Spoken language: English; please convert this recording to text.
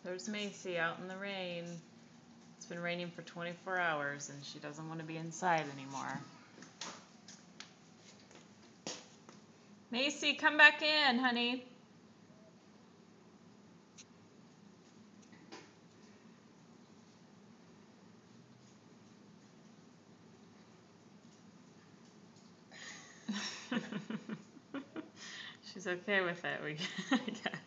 There's Macy out in the rain. It's been raining for 24 hours and she doesn't want to be inside anymore. Macy, come back in, honey. She's okay with it, I guess.